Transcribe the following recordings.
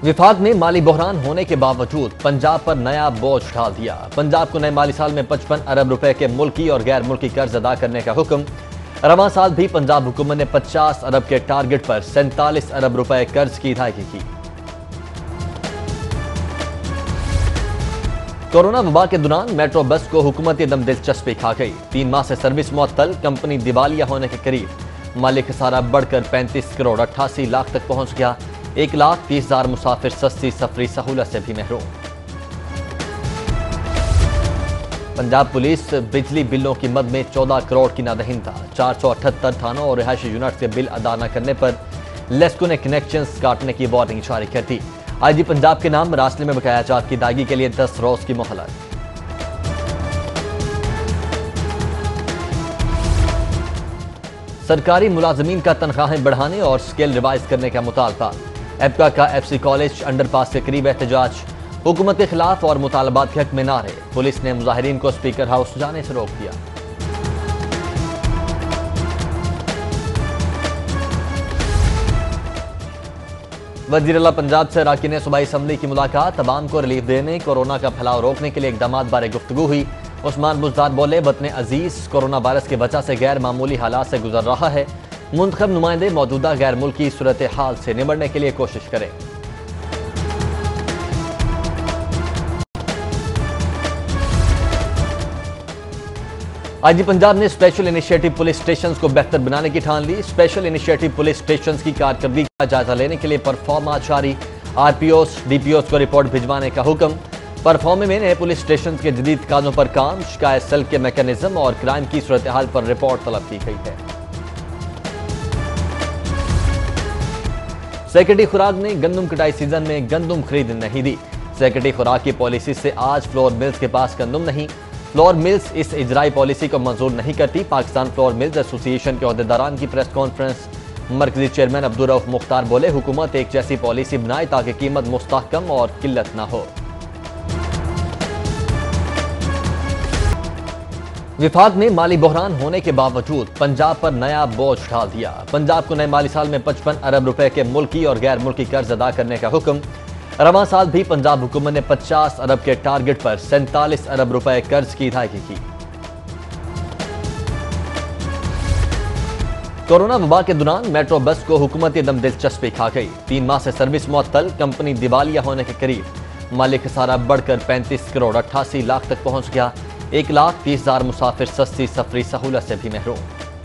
وفاق میں مالی بحران ہونے کے باوجود پنجاب پر نیا بوجھ ڈال دیا۔ پنجاب کو نئے مالی سال میں 55 ارب روپے کے ملکی اور غیر ملکی قرض ادا کرنے کا حکم۔ رواں سال بھی پنجاب حکومت نے 50 ارب کے ٹارگٹ پر 47 ارب روپے قرض کی ادائیگی کی۔ کورونا وبا کے دوران میٹرو بس کو حکومتی عدم دلچسپی کھا گئی۔ 3 ماہ سے سروس معطل، کمپنی دیوالیہ ہونے کے قریب، مالی خسارہ بڑھ کر 35 کروڑ 88 لاکھ تک پہنچ گیا۔ 1,30,000 مسافر سستی سفری سہولت سے بھی محروم۔ پنجاب پولیس بجلی بلوں کی مد میں 14 کروڑ کی نادہندہ، 478 تھانوں اور رہائشی یونٹ کے بل ادا نہ کرنے پر لیسکو نے کنیکشنز کاٹنے کی وارننگ جاری کر دی۔ آئی جی پنجاب کے نام مراسلے میں بقایا جات کی ادائیگی کے لیے 10 روز کی مہلت۔ سرکاری ملازمین کا تنخواہیں بڑھانے اور سکیل ریوائز کرنے کا مطالبہ۔ ایپکا کا F C college underpass کے قریب احتجاج، حکومت کے خلاف اور مطالبات کے حق میں نعرے۔ پولیس نے مظاہرین کو اسپیکر ہاؤس جانے سے روک دیا۔ وزیر اعلیٰ پنجاب سے اراکین صوبائی اسمبلی کی ملاقات، عوام کو ریلیف دینے، کورونا کا پھیلاؤ روکنے کے لیے اقدامات بارے گفتگو ہوئی۔ عثمان بزدار بولے، وطن عزیز کورونا وائرس کی وجہ سے غیر معمولی حالات سے گزر رہا ہے، منتخب نمائندے موجودہ غیر ملکی صورتحال سے نمٹنے کے لیے کوشش کریں۔ آئی جی پنجاب نے اسپیشل انیشیٹو پولیس اسٹیشنز کو بہتر بنانے کی ٹھان لی۔ اسپیشل انیشیٹو پولیس اسٹیشنز کی کارکردگی کا جائزہ لینے کے لیے پرفارما جاری، R P Os D P Os کو رپورٹ بھجوانے کا حکم۔ پرفارما میں نئے پولیس اسٹیشنز کے جدید قاعدوں پر کام، شکایت سیل کے میکانزم اور کرائم کی صورتحال پر رپورٹ طلب کی گئی ہے۔ سیکرٹری خوراک نے گندم کٹائی سیزن میں گندم خرید نہیں دی۔ سیکرٹری خوراک کی پالیسی سے آج فلور ملز کے پاس گندم نہیں۔ فلور ملز اس اجرائی پالیسی کو منظور نہیں کرتی۔ پاکستان فلور ملز ایسوسی ایشن کے عہدیداران کی پریس کانفرنس، مرکزی چیئرمین عبدالرؤف مختار بولے، حکومت ایک جیسی پالیسی بنائے تاکہ قیمت مستحکم اور قلت نہ ہو۔ وفاق میں مالی بحران ہونے کے باوجود پنجاب پر نیا بوجھ ڈال دیا۔ پنجاب کو نئے مالی سال میں 55 ارب روپے کے ملکی اور غیر ملکی قرض ادا کرنے کا حکم۔ رواں سال بھی پنجاب حکومت نے 50 ارب کے ٹارگٹ پر 47 ارب روپے قرض کی ادائیگی کی۔ کورونا وبا کے دوران میٹرو بس کو حکومتی عدم دلچسپی کھا گئی۔ 3 ماہ سے سروس معطل، کمپنی دیوالیہ ہونے کے قریب، مالی خسارہ بڑھ کر 35 کروڑ 88 لاکھ تک پہنچ گیا۔ 1,30,000 مسافر سستی سفری سہولت سے بھی محروم۔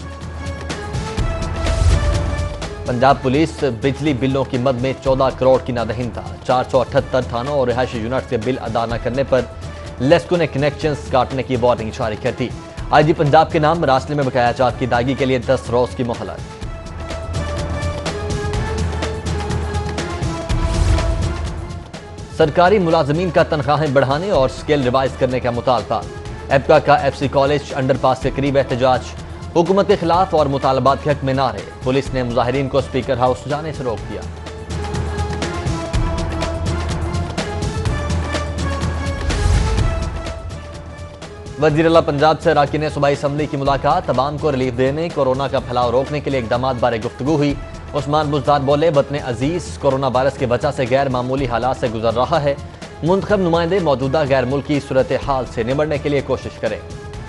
پنجاب پولیس بجلی بلوں کی مد میں 14 کروڑ کی نادہندہ، 478 تھانوں اور رہائشی یونٹ کے بل ادا نہ کرنے پر لیسکو نے کنیکشنز کاٹنے کی وارننگ جاری کر دی۔ آئی جی پنجاب کے نام مراسلے میں بقایا جات کی ادائیگی کے لیے 10 روز کی مہلت۔ سرکاری ملازمین کا تنخواہیں بڑھانے اور سکیل ریوائز کرنے کا مطالبہ۔ ایپکا کا F C college underpass کے قریب احتجاج، حکومت کے خلاف اور مطالبات کے حق میں نعرے۔ پولیس نے مظاہرین کو اسپیکر ہاؤس جانے سے روک دیا۔ وزیر اعلیٰ پنجاب سے اراکین صوبائی اسمبلی کی ملاقات، عوام کو ریلیف دینے، کورونا کا پھیلاؤ روکنے کے لیے اقدامات بارے گفتگو ہوئی۔ عثمان بزدار بولے، وطن عزیز کورونا وائرس کی وجہ سے غیر معمولی حالات سے گزر رہا ہے، منتخب نمائندے موجودہ غیر ملکی صورتحال سے نمٹنے کے لیے کوشش کریں۔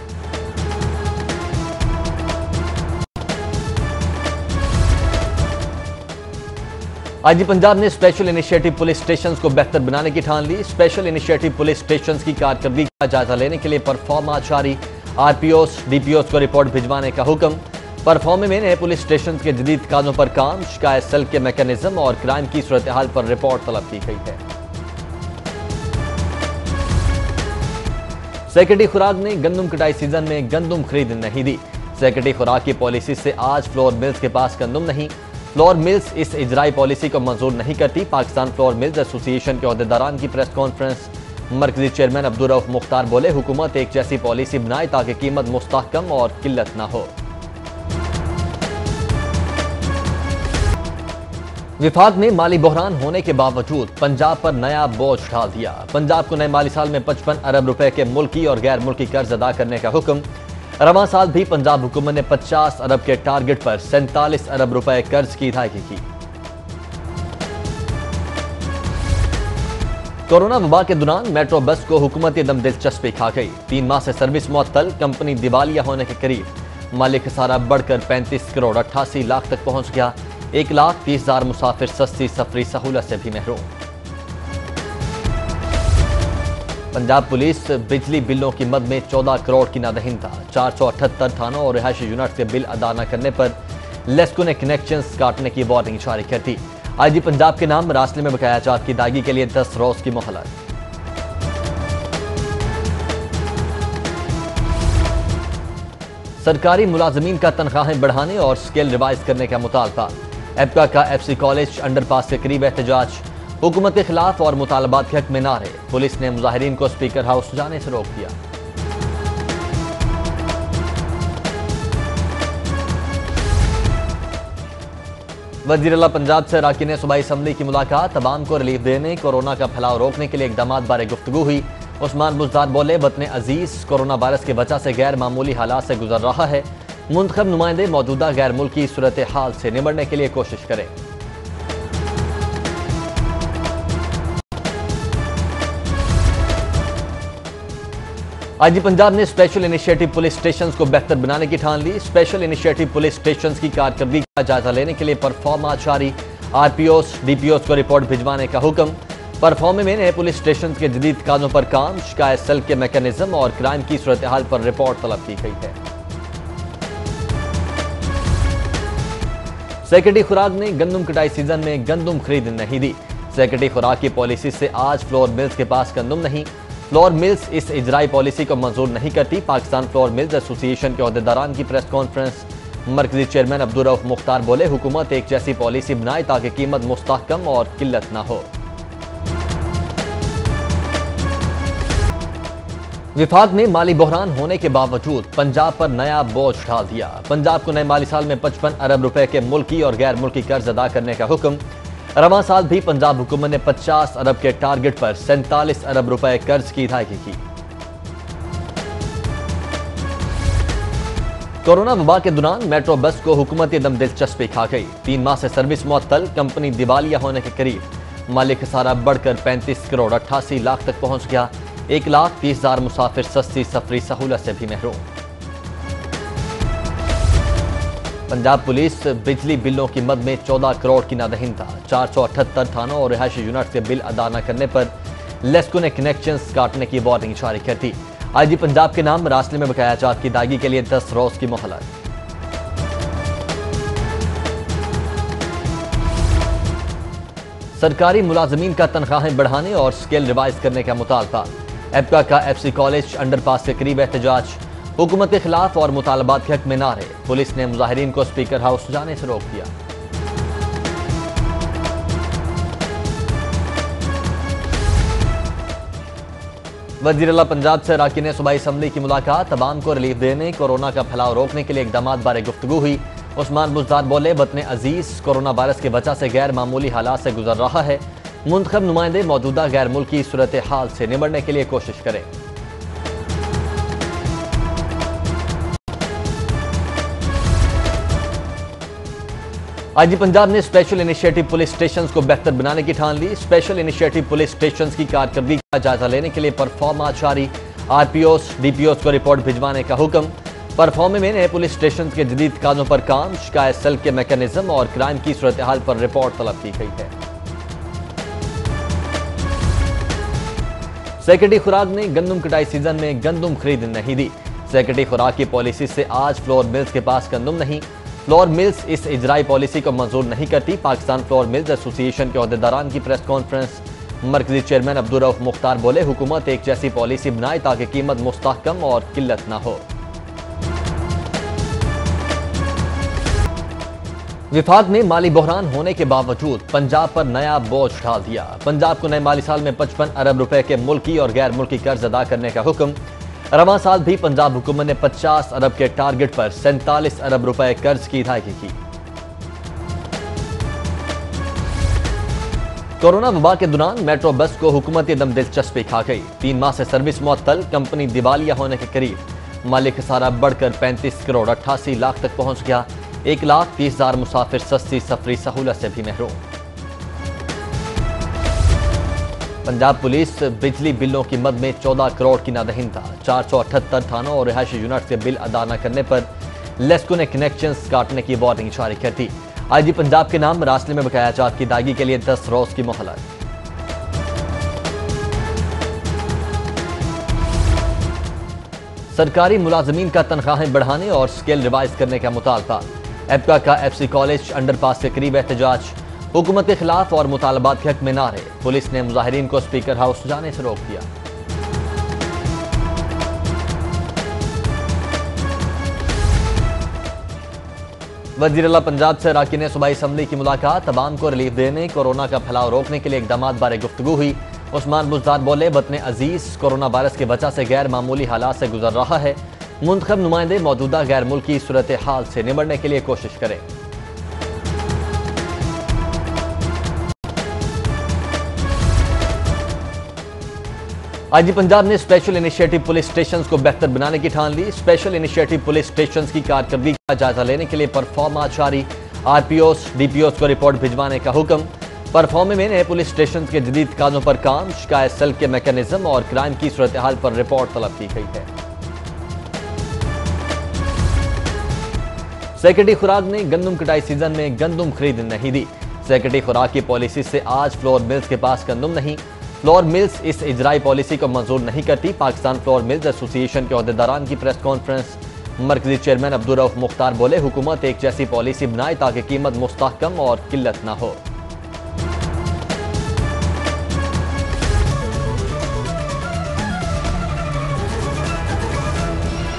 آئی جی پنجاب نے اسپیشل انیشیٹو پولیس اسٹیشنز کو بہتر بنانے کی ٹھان لی۔ اسپیشل انیشیٹو پولیس اسٹیشنز کی کارکردگی کا جائزہ لینے کے لیے پرفارما جاری، R P Os D P Os کو رپورٹ بھجوانے کا حکم۔ پرفارما میں نئے پولیس اسٹیشنز کے جدید قاعدوں پر کام، شکایت سیل کے میکانزم اور کرائم کی صورتحال پر رپورٹ طلب کی گئی ہے۔ سیکرٹری خوراک نے گندم کٹائی سیزن میں گندم خرید نہیں دی۔ سیکرٹری خوراک کی پالیسی سے آج فلور ملز کے پاس گندم نہیں۔ فلور ملز اس اجرائی پالیسی کو منظور نہیں کرتی۔ پاکستان فلور ملز ایسوسی ایشن کے عہدیداران کی پریس کانفرنس، مرکزی چیئرمین عبدالرؤف مختار بولے، حکومت ایک جیسی پالیسی بنائے تاکہ قیمت مستحکم اور قلت نہ ہو۔ وفاق میں مالی بحران ہونے کے باوجود پنجاب پر نیا بوجھ ڈال دیا۔ پنجاب کو نئے مالی سال میں 55 ارب روپے کے ملکی اور غیر ملکی قرض ادا کرنے کا حکم۔ رواں سال بھی پنجاب حکومت نے 50 ارب کے ٹارگٹ پر 47 ارب روپے قرض کی ادائیگی کی۔ کورونا وبا کے دوران میٹرو بس کو حکومتی عدم دلچسپی کھا گئی۔ 3 ماہ سے سروس معطل، کمپنی دیوالیہ ہونے کے قریب، مالی خسارہ بڑھ کر 35 کروڑ 88 لاکھ تک پہنچ گیا۔ 1,30,000 مسافر سستی سفری سہولت سے بھی محروم۔ پنجاب پولیس بجلی بلوں کی مد میں 14 کروڑ کی نادہندہ، 478 تھانوں اور رہائشی یونٹ کے بل ادا نہ کرنے پر لیسکو نے کنیکشنز کاٹنے کی وارننگ جاری کر دی۔ آئی جی پنجاب کے نام مراسلے میں بقایا جات کی ادائیگی کے لیے 10 روز کی مہلت۔ سرکاری ملازمین کا تنخواہیں بڑھانے اور سکیل ریوائز کرنے کا مطالبہ۔ ایپکا کا F C college underpass کے قریب احتجاج، حکومت کے خلاف اور مطالبات کے حق میں نعرے۔ پولیس نے مظاہرین کو اسپیکر ہاؤس جانے سے روک دیا۔ وزیر اعلیٰ پنجاب سے اراکین صوبائی اسمبلی کی ملاقات، عوام کو ریلیف دینے، کورونا کا پھیلاؤ روکنے کے لیے اقدامات بارے گفتگو ہوئی۔ عثمان بزدار بولے، وطن عزیز کورونا وائرس کی وجہ سے غیر معمولی حالات سے گزر رہا ہے، منتخب نمائندے موجودہ غیر ملکی صورتحال سے نمٹنے کے لیے کوشش کریں۔ آئی جی پنجاب نے اسپیشل انیشیٹو پولیس اسٹیشنز کو بہتر بنانے کی ٹھان لی۔ اسپیشل انیشیٹو پولیس اسٹیشنز کی کارکردگی کا جائزہ لینے کے لیے پرفارما جاری، R P Os D P Os کو رپورٹ بھجوانے کا حکم۔ پرفارما میں نئے پولیس اسٹیشنز کے جدید تقاضوں پر کام، شکایت سیل کے میکانزم اور کرائم کی صورتحال پر رپورٹ طلب کی گئی ہے۔ سیکرٹری خوراک نے گندم کٹائی سیزن میں گندم خرید نہیں دی۔ سیکرٹری خوراک کی پالیسی سے آج فلور ملز کے پاس گندم نہیں۔ فلور ملز اس اجرائی پالیسی کو منظور نہیں کرتی۔ پاکستان فلور ملز ایسوسی ایشن کے عہدیداران کی پریس کانفرنس، مرکزی چیئرمین عبدالرؤف مختار بولے، حکومت ایک جیسی پالیسی بنائے تاکہ قیمت مستحکم اور قلت نہ ہو۔ وفاق میں مالی بحران ہونے کے باوجود پنجاب پر نیا بوجھ ڈال دیا۔ پنجاب کو نئے مالی سال میں 55 ارب روپے کے ملکی اور غیر ملکی قرض ادا کرنے کا حکم۔ رواں سال بھی پنجاب حکومت نے 50 ارب کے ٹارگٹ پر 47 ارب روپے قرض کی ادائیگی کی۔ کورونا وبا کے دوران میٹرو بس کو حکومتی عدم دلچسپی کھا گئی۔ 3 ماہ سے سروس معطل، کمپنی دیوالیہ ہونے کے قریب، مالی خسارہ بڑھ کر 35 کروڑ 88 لاکھ تک پہنچ گیا۔ 1,30,000 مسافر سستی سفری سہولت سے بھی محروم۔ پنجاب پولیس بجلی بلوں کی مد میں 14 کروڑ کی نادہندہ، 478 تھانوں اور رہائشی یونٹ کے بل ادا نہ کرنے پر لیسکو نے کنیکشنز کاٹنے کی وارننگ جاری کر دی۔ آئی جی پنجاب کے نام مراسلے میں بقایا جات کی ادائیگی کے لیے 10 روز کی مہلت۔ سرکاری ملازمین کا تنخواہیں بڑھانے اور سکیل ریوائز کرنے کا مطالبہ۔ ایپکا کا F C college underpass کے قریب احتجاج، حکومت کے خلاف اور مطالبات کے حق میں نعرے۔ پولیس نے مظاہرین کو اسپیکر ہاؤس جانے سے روک دیا۔ وزیر اعلیٰ پنجاب سے اراکین صوبائی اسمبلی کی ملاقات، عوام کو ریلیف دینے، کورونا کا پھیلاؤ روکنے کے لیے اقدامات بارے گفتگو ہوئی۔ عثمان بزدار بولے، وطن عزیز کورونا وائرس کی وجہ سے غیر معمولی حالات سے گزر رہا ہے، منتخب نمائندے موجودہ غیر ملکی صورتحال سے نمٹنے کے لیے کوشش کریں۔ آئی جی پنجاب نے اسپیشل انیشیٹو پولیس اسٹیشنز کو بہتر بنانے کی ٹھان لی۔ اسپیشل انیشیٹو پولیس اسٹیشنز کی کارکردگی کا جائزہ لینے کے لیے پرفارما جاری، R P Os D P Os کو رپورٹ بھجوانے کا حکم۔ پرفارما میں نئے پولیس اسٹیشنز کے جدید تقاضوں پر کام، شکایت سیل کے میکانزم اور کرائم کی صورتحال پر رپورٹ طلب کی گئی ہے۔ سیکرٹری خوراک نے گندم کٹائی سیزن میں گندم خرید نہیں دی۔ سیکرٹری خوراک کی پالیسی سے آج فلور ملز کے پاس گندم نہیں۔ فلور ملز اس اجرائی پالیسی کو منظور نہیں کرتی۔ پاکستان فلور ملز ایسوسی ایشن کے عہدیداران کی پریس کانفرنس، مرکزی چیئرمین عبدالرؤف مختار بولے، حکومت ایک جیسی پالیسی بنائے تاکہ قیمت مستحکم اور قلت نہ ہو۔ وفاق میں مالی بحران ہونے کے باوجود پنجاب پر نیا بوجھ ڈال دیا۔ پنجاب کو نئے مالی سال میں 55 ارب روپے کے ملکی اور غیر ملکی قرض ادا کرنے کا حکم۔ رواں سال بھی پنجاب حکومت نے 50 ارب کے ٹارگٹ پر 47 ارب روپے قرض کی ادائیگی کی۔ کورونا وبا کے دوران میٹرو بس کو حکومتی عدم دلچسپی کھا گئی۔ 3 ماہ سے سروس معطل، کمپنی دیوالیہ ہونے کے قریب، مالی خسارہ بڑھ کر 35 کروڑ 88 لاکھ تک پہنچ گیا۔ 1,30,000 مسافر سستی سفری سہولت سے بھی محروم۔ पंजाब पुलिस बिजली बिलों की मद में 14 करोड़ की नादहिंदा, 478 थानों और रिहायशी यूनिट से बिल अदा न करने पर लेस्को ने कनेक्शंस काटने की वार्निंग जारी कर दी। आईजी पंजाब के नाम मरासले में बकाया जात की अदायगी के लिए 10 रोज की मोहलत। सरकारी मुलाजमीन का तनख्वाहें बढ़ाने और स्केल रिवाइज करने का मुतालबा। एबका का एफसी कॉलेज अंडरपास के करीब एहतजाज। हुकूमत के खिलाफ और मुतालबात के हक में नारे। पुलिस ने मुजाहिरीन को स्पीकर हाउस जाने से रोक दिया। वज़ीर-ए-आला पंजाब से अरकान सूबाई असम्बली की मुलाकात। तमाम को रिलीफ देने, कोरोना का फैलाव रोकने के लिए इकदाम बारे गुफ्तगू हुई। उस्मान बुज़दार बोले, वतन अजीज कोरोना वायरस की वजह से गैर मामूली हालात से गुजर रहा है। मुंतखब नुमाइंदे मौजूदा गैर मुल्की सूरत हाल से निबटने के लिए कोशिश करें। आईजी पंजाब ने स्पेशल इनिशिएटिव पुलिस स्टेशंस को बेहतर बनाने की ठान ली। स्पेशल इनिशिएटिव पुलिस स्टेशंस की कारकर्दगी का जायजा लेने के लिए परफॉर्मा जारी। आरपीओस डीपीओस को रिपोर्ट भिजवाने का हुक्म। परफॉर्मे में नए पुलिस स्टेशन के जदीद कानों पर काम, शिकायत सेल के मैकेनिज्म और क्राइम की सूरत हाल पर रिपोर्ट तलब की गई है। सेक्रेटरी खुराक ने गंदम कटाई सीजन में गंदम खरीद नहीं दी। सेक्रेटरी खुराक की पॉलिसी से आज फ्लोर मिल्स के पास गंदम नहीं। फ्लोर मिल्स इस इजराई पॉलिसी को मंजूर नहीं करती। पाकिस्तान फ्लोर मिल्स एसोसिएशन के अहदेदारान की प्रेस कॉन्फ्रेंस। मरकजी चेयरमैन अब्दुर्रऊफ मुख्तार बोले, हुकूमत एक जैसी पॉलिसी बनाए ताकि कीमत मुस्तहकम और किल्लत ना हो।